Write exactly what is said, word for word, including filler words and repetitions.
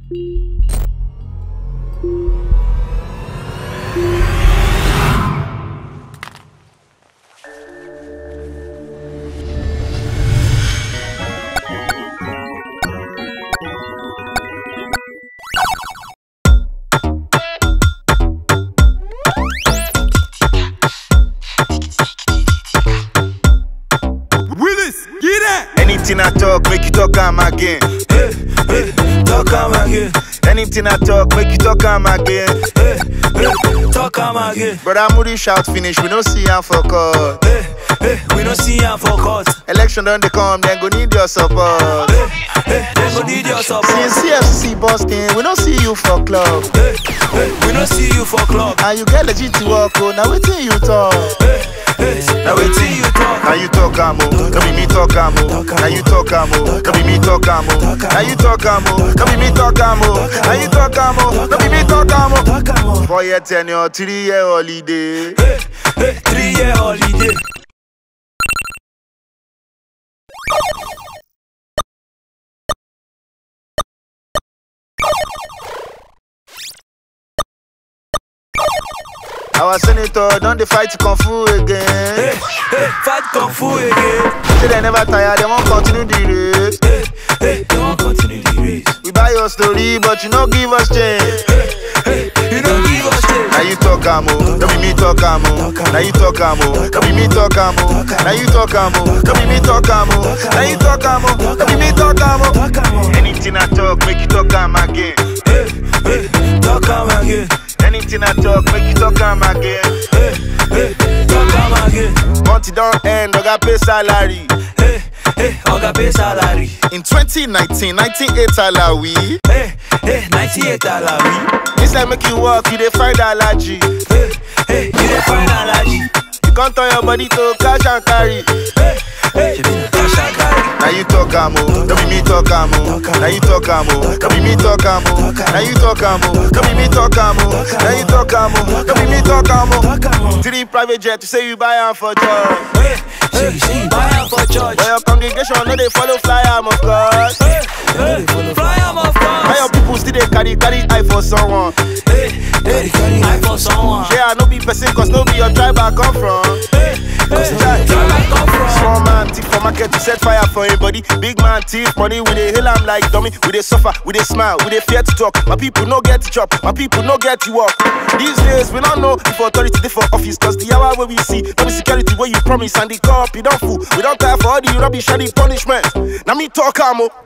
Anything I talk, make you talk am again. Hey, hey, talk am again. Anything I talk, make you talk am again. Hey, hey, talk am again. Brother Moody shout finish, we no see am for court. Hey, hey, we no see am for court. Election done they come, then go need your support. Hey, hey, they go need your support. Since C F C busting, we no see you for club. Hey, hey, we no see you for club. And you get legit to work, oh, now wetin you talk? Hey, hey, now wetin you talk? Now you talk am oh, no be me talk am oh. Now you talk am oh, no be me talk am oh. Now you talk am oh, no be me talk am oh. Now you talk am oh, no be me talk am oh. Four year tenure, three year holiday. Hey, hey, three year holiday. Our senator don't they fight kung fu again. Hey, hey, fight kung fu again. Say they never tire, they won't continue the race. Hey, hey, they won't continue the race. We buy your story, but you no give us change. Hey, hey, you don't give us change. Now you talk am oh, no be me talk am oh. Now you talk am oh, no be me talk am oh. Now you talk am oh, no be me talk am oh. Now you talk am oh, no be me talk am oh. Anything I talk, make you talk am again. Hey, hey, talk am again. Anything I talk, make you talk am again. Hey, hey, talk am again. Month it don't end, Oga pay salary. Hey, hey, Oga pay salary. In twenty nineteen, ninety-eight alawi. Hey, hey, ninety-eight alawi. This like make you walk, you dey find allergy. Hey, hey, you dey find allergy. You can't turn your body to cash and carry. Hey, hey, cash and carry. Now you talk am oh, no be me talk am oh. Now you talk am oh, no be me talk am oh. Now you talk am oh, no be me talk am oh. Now you talk am oh, no be me talk am oh. Three private jet, you say you buy am for church. Hey, hey, say you buy am for church. But your congregation no dey follow fly am of course. Hey, hey, fly am of course. Why your people still dey carry carry eye for someone? Hey, hey, carry eye for someone. Yeah, I no be person, cause no be your tribe I come from. Hey, cause no be your tribe I come from. Small man thief for market to set fire for anybody. Big man thief money, we dey hail am like dummy. We dey suffer, we dey smile, we dey fear to talk. My people no get to chop, my people no get to walk. These days we don't know if authority dey for office, cause the hour where we see, no be security where you promise and the cop you don't fool. We don't care for all the rubbish and the punishment. Now me talk am oh.